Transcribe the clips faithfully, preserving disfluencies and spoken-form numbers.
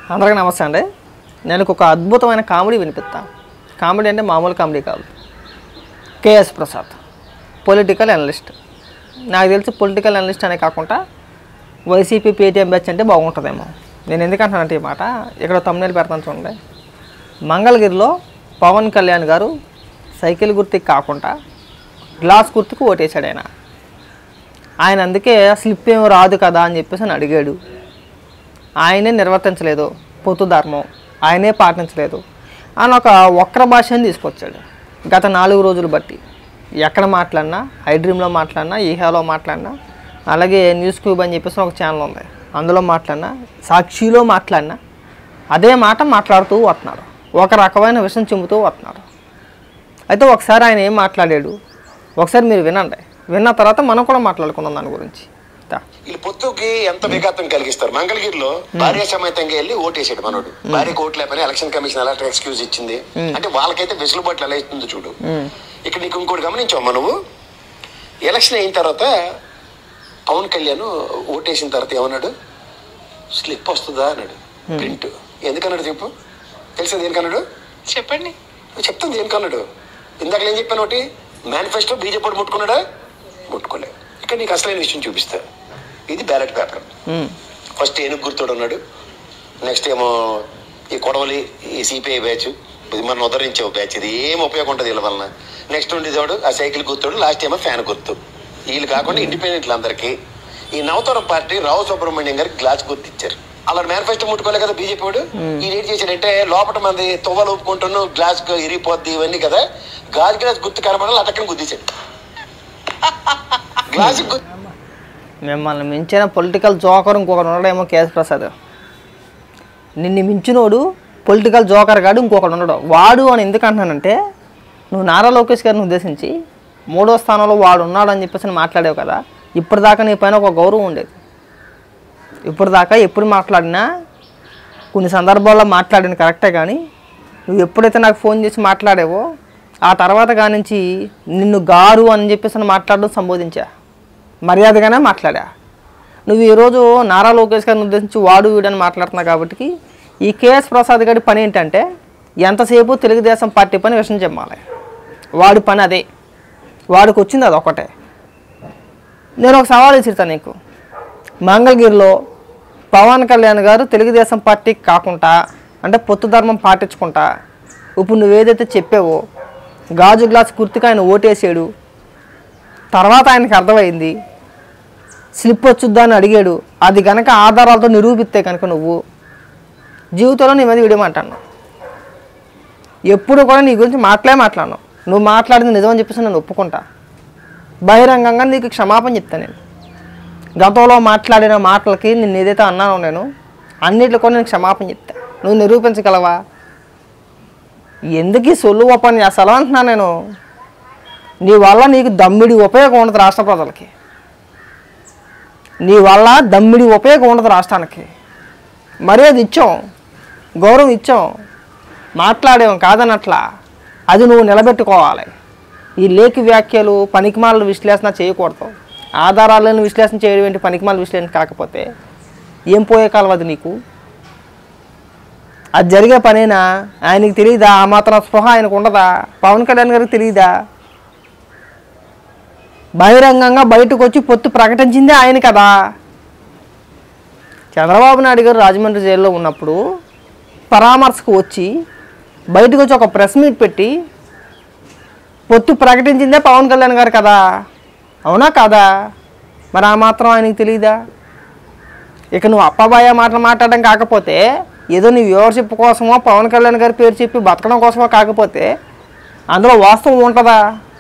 అందరికీ నమస్తే అండి. నేను ఒక అద్భుతమైన కామెడీ వినిపిస్తాను. కామెడీ అంటే మామూలు కామెడీ కాదు. K S Prasad political analyst. నాకు తెలిసి పొలిటికల్ అనలిస్ట్ అనే కాకుండా వైసీపీ పేటీఎం బ్యాచ్ అంటే బాగుంటుందేమో. నేను ఎందుకంటానంటే ఈ మాట ఇక్కడ తమ్మునేలు పెడతాను చూడండి. మంగళగిరిలో పవన్ కళ్యాణ్ గారు సైకిల్ గుర్తుకి కాకుండా గ్లాస్ గుర్తుకు ఓటేశాడు. ఆయన ఆయన అందుకే స్లిప్ ఏం రాదు కదా అని చెప్పేసి అని అడిగాడు. ఆయనే నిర్వర్తించలేదు పొత్తు ధర్మం, ఆయనే పాటించలేదు అని ఒక వక్ర భాషని తీసుకొచ్చాడు. గత నాలుగు రోజులు బట్టి ఎక్కడ మాట్లాడినా, ఐ డ్రీమ్లో మాట్లాడినా, ఈహాలో మాట్లాడినా, అలాగే న్యూస్ క్యూబ్ అని చెప్పేసి ఒక ఛానల్ ఉంది, అందులో మాట్లాడినా, సాక్షిలో మాట్లాడినా అదే మాట మాట్లాడుతూ వస్తున్నారు. ఒక రకమైన విషయం చెబుతూ వస్తున్నారు. అయితే ఒకసారి ఆయన ఏం మాట్లాడాడు ఒకసారి మీరు వినండి. విన్న తర్వాత మనం కూడా మాట్లాడుకుందాం దాని గురించి. వీళ్ళు పొత్తుకి ఎంత విఘాతం కలిగిస్తారు. మంగళగిరిలో భార్య సమేతంగా వెళ్ళి ఓటేసాడు మనోడు. భార్యకు ఓటు లేపని ఎలక్షన్ కమిషన్ ఎలా ఎక్స్క్యూజ్ ఇచ్చింది అంటే వాళ్ళకైతే వెసులుబాట్లు ఎలా ఇస్తుందో చూడు. ఇక్కడ నీకు ఇంకోటి గమనించావు, నువ్వు ఎలక్షన్ అయిన తర్వాత పవన్ కళ్యాణ్ ఓటేసిన తర్వాత ఏమన్నాడు, స్లిప్ వస్తుందా అన్నాడు. ప్రింట్ ఎందుకన్నాడు చెప్పు, తెలుసా దేనికన్నాడు? చెప్పండి. చెప్తాను దేనికన్నాడు. ఇందాక ఏం చెప్పాను, ఒకటి మేనిఫెస్టో బీజేపీ ముట్టుకున్నాడా, ముట్టుకోలే. ఇక్కడ నీకు అసలైన విషయం చూపిస్తా. ఇది బ్యాలెట్ పేపర్. ఫస్ట్ ఏనుగు గుర్తుడు ఉన్నాడు, నెక్స్ట్ ఏమో ఈ కొడవలి, ఈ సిపిఐ బ్యాచ్, ఇది మనం ఉదరించే బ్యాచ్, ఇది ఏం ఉపయోగం ఉంటుంది వీళ్ళ వలన. నెక్స్ట్ ఉండేవాడు ఆ సైకిల్ గుర్తుడు, లాస్ట్ ఏమో ఫ్యాన్ గుర్తు. వీళ్ళు కాకుండా ఇండిపెండెంట్లు అందరికీ ఈ నవతరం పార్టీ రావు సుబ్రహ్మణ్యం గారికి గ్లాస్ గుర్తు ఇచ్చారు. అలా మేనిఫెస్టో ముట్టుకోలే కదా బీజేపీ వాడు. ఈ ఏం చేశాడంటే లోపల మంది తువ్వలు ఒప్పుకుంటున్నాను, గ్లాస్ ఇరిగిపోద్ది ఇవన్నీ కదా, గాజు గ్లాస్ గుర్తు కనపడాలి అటక్కని గుద్దించాడు. గ్లాస్ మిమ్మల్ని మించిన పొలిటికల్ జోకర్ ఇంకొకరు ఉండడేమో కేఎస్ ప్రసాద్. నిన్ను మించినోడు పొలిటికల్ జోకర్ కాడు ఇంకొకడు ఉండడు. వాడు అని ఎందుకు అంటున్నానంటే, నువ్వు నారా లోకేష్ గారిని ఉద్దేశించి మూడో స్థానంలో వాడు ఉన్నాడు అని చెప్పేసి మాట్లాడావు కదా. ఇప్పటిదాకా నీ పైన ఒక గౌరవం ఉండేది. ఇప్పటిదాకా ఎప్పుడు మాట్లాడినా కొన్ని సందర్భాల్లో మాట్లాడిన కరెక్టే, కానీ నువ్వు ఎప్పుడైతే నాకు ఫోన్ చేసి మాట్లాడావో ఆ తర్వాత కానించి నిన్ను గారు అని చెప్పేసి మాట్లాడడం సంబోధించా, మర్యాదగానే మాట్లాడా. నువ్వు ఈరోజు నారా లోకేష్ గారిని ఉద్దేశించి వాడు వీడని మాట్లాడుతున్నావు. కాబట్టి ఈ కేఎస్ ప్రసాద్ గారి పని ఏంటంటే ఎంతసేపు తెలుగుదేశం పార్టీ పని విషయం చెప్పాలి. వాడి పని అదే, వాడికి వచ్చింది అది ఒకటే. నేను ఒక సవాల్ ఇచ్చిస్తాను నీకు. మంగళగిరిలో పవన్ కళ్యాణ్ గారు తెలుగుదేశం పార్టీకి కాకుండా అంటే పొత్తు ధర్మం పాటించుకుంటా ఇప్పుడు నువ్వేదైతే చెప్పావో గాజు గ్లాస్ గుర్తుకు ఆయన ఓటేసాడు. తర్వాత ఆయనకు అర్థమైంది స్లిప్ వచ్చుద్దా అని అడిగాడు. అది కనుక ఆధారాలతో నిరూపిస్తే కనుక నువ్వు జీవితంలో నీ మీద విడమంటాను. ఎప్పుడు కూడా నీ గురించి మాట్లాడే మాట్లాడను. నువ్వు మాట్లాడింది నిజమని చెప్పేసి నేను ఒప్పుకుంటా. బహిరంగంగా నీకు క్షమాపణ చెప్తాను. నేను గతంలో మాట్లాడిన మాటలకి నేను ఏదైతే అన్నానో నేను అన్నిట్లో కూడా నేను క్షమాపణ చెప్తా. నువ్వు నిరూపించగలవా? ఎందుకు ఈ సొల్లు ఓపెన్ చేస్తావు అంటున్నా నేను. నీ వల్ల నీకు దమ్మిడి ఉపయోగం ఉండదు రాష్ట్ర ప్రజలకి. నీ వల్ల దమ్మిడి ఉపయోగం ఉండదు రాష్ట్రానికి. మర్యాద ఇచ్చాం, గౌరవం ఇచ్చాం, మాట్లాడేం కాదనట్లా. అది నువ్వు నిలబెట్టుకోవాలి. ఈ లేఖి వ్యాఖ్యలు పనికిమాల విశ్లేషణ చేయకూడదు. ఆధారాలను విశ్లేషణ చేయడం ఏంటి పనికిమాల విశ్లేషణ కాకపోతే ఏం పోయే కాలం అది నీకు? అది జరిగే పనేనా? ఆయనకి తెలియదా? ఆ మాత్రం స్పృహ ఆయనకు ఉండదా? పవన్ కళ్యాణ్ గారికి తెలియదా? బహిరంగంగా బయటకు వచ్చి పొత్తు ప్రకటించిందే ఆయన కదా. చంద్రబాబు నాయుడు గారు రాజమండ్రి జైల్లో ఉన్నప్పుడు పరామర్శకు వచ్చి బయటకు వచ్చి ఒక ప్రెస్ మీట్ పెట్టి పొత్తు ప్రకటించిందే పవన్ కళ్యాణ్ గారు కదా. అవునా కాదా? మరి ఆ మాత్రం ఆయనకి తెలియదా? ఇక నువ్వు అప్పబాయ మాటలు మాట్లాడడం కాకపోతే, ఏదో నీ వ్యూవర్షిప్ కోసమో పవన్ కళ్యాణ్ గారి పేరు చెప్పి బతకడం కోసమో కాకపోతే అందులో వాస్తవం ఉంటుందా?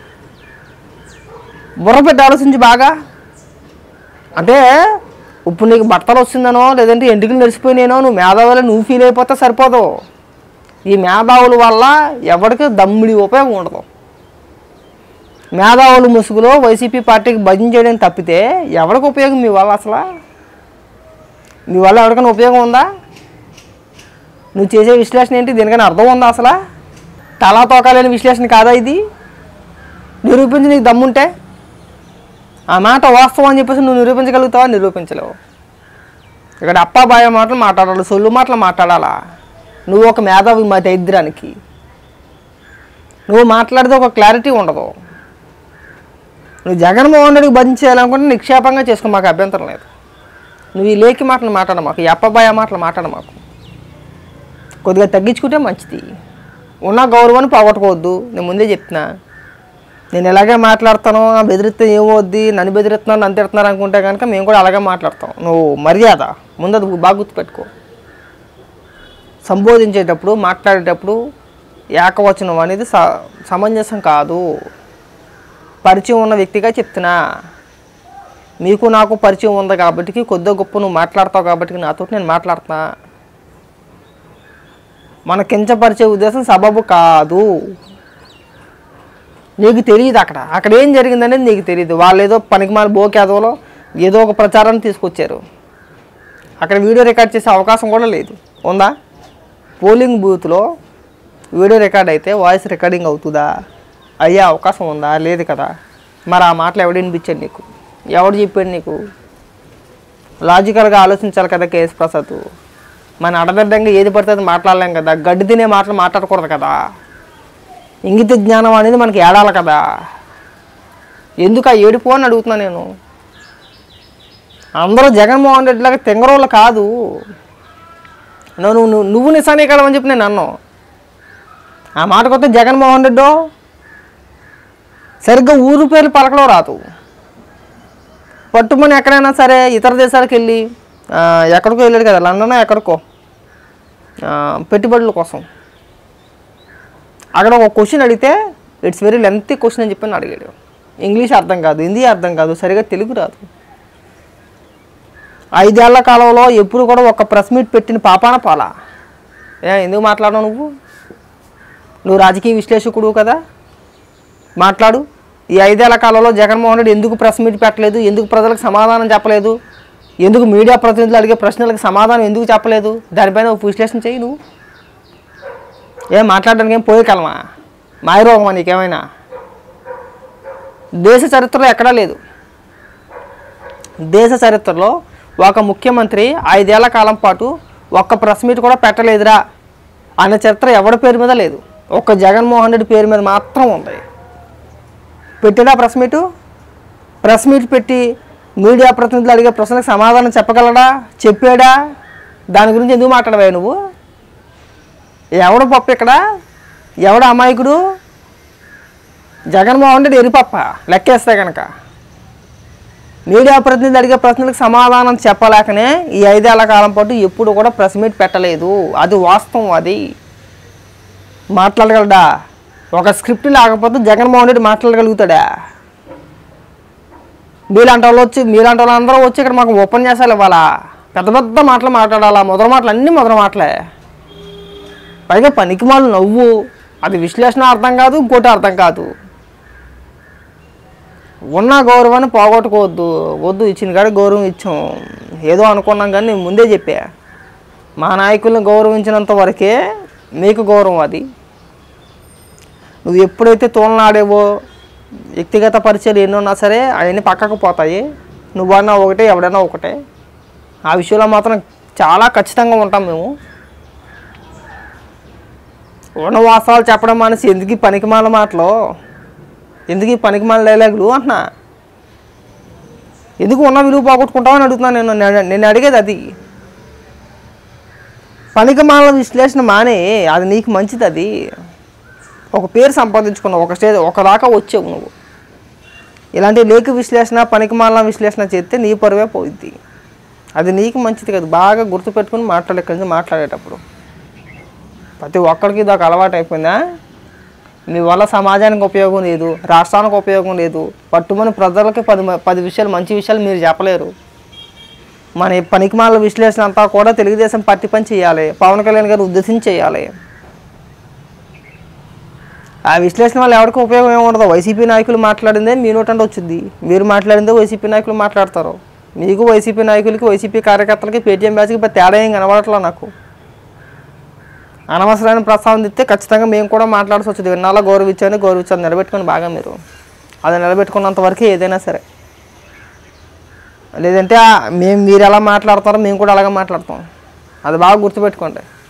బుర్ర పెట్టి ఆలోచించి బాగా. అంటే ఇప్పుడు నీకు బట్టలు వస్తుందనో లేదంటే ఎంటుకలు నడిచిపోయినానో నువ్వు మేధావులు నువ్వు ఫీల్ అయిపోతే సరిపోదు. ఈ మేధావుల వల్ల ఎవరికి దమ్మిడి ఉపయోగం ఉండదు. మేధావులు ముసుగులో వైసీపీ పార్టీకి భజన చేయడం తప్పితే ఎవరికి ఉపయోగం మీ వల్ల? అసలు మీ వల్ల ఎవరికైనా ఉపయోగం ఉందా? నువ్వు చేసే విశ్లేషణ ఏంటి? దీనికైనా అర్థం ఉందా? అసలు తలా తోకాలేని విశ్లేషణ కాదా ఇది? నిరూపించి నీకు దమ్ముంటే ఆ మాట వాస్తవం అని చెప్పేసి నువ్వు నిరూపించగలుగుతావా? నిరూపించలేవు. ఇక్కడ అప్పాబాయ మాటలు మాట్లాడాలి, సొల్లు మాటలు మాట్లాడాలా? నువ్వు ఒక మేధావి మా దరిద్రానికి. నువ్వు మాట్లాడితే ఒక క్లారిటీ ఉండదు. నువ్వు జగన్మోహన్ రెడ్డికి బంద్ చేయాలనుకుంటే నిక్షేపంగా చేసుకో, మాకు అభ్యంతరం లేదు. నువ్వు ఈ లేఖి మాటలు మాట్లాడ మాకు, ఈ అప్పబాయ మాటలు మాట్లాడ మాకు. కొద్దిగా తగ్గించుకుంటే మంచిది. ఉన్న గౌరవాన్ని పోగొట్టుకోవద్దు. నేను ముందే చెప్తున్నా, నేను ఎలాగే మాట్లాడతాను, బెదిరిస్తే ఏమవుద్ది, నన్ను బెదిరిస్తున్నాను నన్ను తిడుతున్నారు అనుకుంటే కనుక మేము కూడా అలాగే మాట్లాడతాం. నువ్వు మర్యాద ముందు అది బాగా గుర్తుపెట్టుకో. సంబోధించేటప్పుడు మాట్లాడేటప్పుడు ఏకవచనం అనేది స సమంజసం కాదు. పరిచయం ఉన్న వ్యక్తిగా చెప్తున్నా, మీకు నాకు పరిచయం ఉంది కాబట్టి కొద్దిగా గొప్ప నువ్వు మాట్లాడతావు కాబట్టి నాతో నేను మాట్లాడుతున్నా. మన కించపరిచే ఉద్దేశం సబబు కాదు. నీకు తెలియదు అక్కడ అక్కడ ఏం జరిగిందనేది నీకు తెలియదు. వాళ్ళు ఏదో పనికిమాల బోకేదోలో ఏదో ఒక ప్రచారాన్ని తీసుకొచ్చారు. అక్కడ వీడియో రికార్డ్ చేసే అవకాశం కూడా లేదు. ఉందా? పోలింగ్ బూత్లో వీడియో రికార్డ్ అయితే వాయిస్ రికార్డింగ్ అవుతుందా? అయ్యే అవకాశం ఉందా? లేదు కదా. మరి ఆ మాటలు ఎవడు వినిపించాడు నీకు? ఎవడు చెప్పాడు నీకు? లాజికల్గా ఆలోచించాలి కదా కేఎస్ ప్రసాద్. మన అడదడ్డంగా ఏది పడుతుంది మాట్లాడలేం కదా. గడ్డి తినే మాటలు మాట్లాడకూడదు కదా. ఇంగిత జ్ఞానం అనేది మనకి ఏడాలి కదా. ఎందుకు ఆ ఏడుపో అని అడుగుతున్నా నేను. అందరూ జగన్మోహన్ రెడ్డిలాగా తెంగరోళ్ళు కాదు. నువ్వు నువ్వు నువ్వు నిశానే కలవని చెప్పి నేను అన్నాను. ఆ మాట కొత్త జగన్మోహన్ రెడ్డో సరిగ్గా ఊరు పేర్లు పలకలో రాదు. పట్టుమని ఎక్కడైనా సరే ఇతర దేశాలకు వెళ్ళి ఎక్కడికో వెళ్ళాడు కదా, లండన్ ఎక్కడికో పెట్టుబడుల కోసం. అక్కడ ఒక క్వశ్చన్ అడిగితే ఇట్స్ వెరీ లెంతీ క్వశ్చన్ అని చెప్పి అడిగాడు. ఇంగ్లీష్ అర్థం కాదు, హిందీ అర్థం కాదు, సరిగా తెలుగు రాదు. ఐదేళ్ల కాలంలో ఎప్పుడు కూడా ఒక ప్రెస్ మీట్ పెట్టిన పాపాన పాలా. ఏ ఎందుకు మాట్లాడవు నువ్వు? నువ్వు రాజకీయ విశ్లేషకుడు కదా, మాట్లాడు. ఈ ఐదేళ్ల కాలంలో జగన్మోహన్ రెడ్డి ఎందుకు ప్రెస్ మీట్ పెట్టలేదు, ఎందుకు ప్రజలకు సమాధానం చెప్పలేదు, ఎందుకు మీడియా ప్రతినిధులు అడిగే ప్రశ్నలకు సమాధానం ఎందుకు చెప్పలేదు, దానిపైన ఒక విశ్లేషణ చేయి. నువ్వు ఏం మాట్లాడడానికి ఏం పోయే కలమా? మాయరోగమా నీకేమైనా? దేశ చరిత్రలో ఎక్కడా లేదు. దేశ చరిత్రలో ఒక ముఖ్యమంత్రి ఐదేళ్ల కాలం పాటు ఒక్క ప్రెస్ మీట్ కూడా పెట్టలేదురా అనే చరిత్ర ఎవరి పేరు మీద లేదు. ఒక్క జగన్మోహన్ రెడ్డి పేరు మీద మాత్రం ఉంది. పెట్టాడా ప్రెస్ మీటు? ప్రెస్ మీట్ పెట్టి మీడియా ప్రతినిధులు అడిగే ప్రశ్నలకు సమాధానం చెప్పగలడా? చెప్పాడా? దాని గురించి ఎందుకు మాట్లాడవా నువ్వు? ఎవడు పప్పు ఇక్కడ? ఎవడు అమాయకుడు? జగన్మోహన్ రెడ్డి ఎరిపప్ప లెక్కేస్తే కనుక. మీడియా ప్రతినిధులు అడిగే ప్రశ్నలకు సమాధానం చెప్పలేకనే ఈ ఐదేళ్ల కాలం పాటు ఎప్పుడు కూడా ప్రెస్ మీట్ పెట్టలేదు. అది వాస్తవం. అది మాట్లాడగలడా? ఒక స్క్రిప్ట్ లేకపోతే జగన్మోహన్ రెడ్డి మాట్లాడగలుగుతాడా? మీలాంటి వాళ్ళు వచ్చి మీలాంటి వాళ్ళు అందరూ వచ్చి ఇక్కడ మాకు ఉపన్యాసాలు ఇవ్వాలా? పెద్ద పెద్ద మాటలు మాట్లాడాలా? మొదల మాటలు అన్నీ మొదల మాటలే. పైగా పనికిమాలు నవ్వు. అది విశ్లేషణ అర్థం కాదు, ఇంకోటి అర్థం కాదు. ఉన్న గౌరవాన్ని పోగొట్టుకోవద్దు. వద్దు, ఇచ్చిన కాడ గౌరవం ఇచ్చాం. ఏదో అనుకున్నాం కానీ నేను ముందే చెప్పా, మా నాయకులను గౌరవించినంత వరకే మీకు గౌరవం. అది నువ్వు ఎప్పుడైతే తోలనాడేవో వ్యక్తిగత పరిచయాలు ఎన్నున్నా సరే అవన్నీ పక్కకు పోతాయి. నువ్వన్నా ఒకటే, ఎవడన్నా ఒకటే. ఆ విషయంలో మాత్రం చాలా ఖచ్చితంగా ఉంటాం మేము. ఉన్న వాస్తవాలు చెప్పడం మానేసి ఎందుకు పనికిమాల మాటలు, ఎందుకు ఈ పనికిమాల డైలాగులు అంటున్నా? ఎందుకు ఉన్న విలువ పోగొట్టుకుంటామని అడుగుతున్నాను నేను. నేను అడిగేది అది. పనికిమాల విశ్లేషణ మానే, అది నీకు మంచిది. అది ఒక పేరు సంపాదించుకున్నావు, ఒక స్టేజ్ ఒక దాకా వచ్చావు నువ్వు. ఇలాంటి లేఖ విశ్లేషణ పనికిమాల విశ్లేషణ చేస్తే నీ పరువే పోయిద్ది. అది నీకు మంచిది కదా. బాగా గుర్తుపెట్టుకుని మాట్లాడే కలిసి మాట్లాడేటప్పుడు ప్రతి ఒక్కరికి ఇది ఒక అలవాటు అయిపోయిందా? మీ వల్ల సమాజానికి ఉపయోగం లేదు, రాష్ట్రానికి ఉపయోగం లేదు. పట్టుమని ప్రజలకి పది పది విషయాలు మంచి విషయాలు మీరు చెప్పలేరు. మన పనికిమాల విశ్లేషణ అంతా కూడా తెలుగుదేశం పార్టీ పని చేయాలి, పవన్ కళ్యాణ్ గారు ఉద్దేశించి చేయాలి. ఆ విశ్లేషణ వల్ల ఎవరికి ఉపయోగం ఏముండదు. వైసీపీ నాయకులు మాట్లాడిందే మీ నోటంటే వచ్చింది, మీరు మాట్లాడిందే వైసీపీ నాయకులు మాట్లాడతారు. మీకు వైసీపీ నాయకులకి, వైసీపీ కార్యకర్తలకి, పేటీఎం బ్యాచ్కి తేడా ఏం కనబడట్లా నాకు. అనవసరమైన ప్రస్తావన ఇస్తే ఖచ్చితంగా మేము కూడా మాట్లాడాల్సి వచ్చింది. విన్నాళ్ళ గౌరవించాలని గౌరవించాలని నిలబెట్టుకొని బాగా మీరు అది నిలబెట్టుకున్నంత వరకే ఏదైనా సరే. లేదంటే మేము మీరు ఎలా మాట్లాడతారో మేము కూడా అలాగే మాట్లాడతాం. అది బాగా గుర్తుపెట్టుకోండి.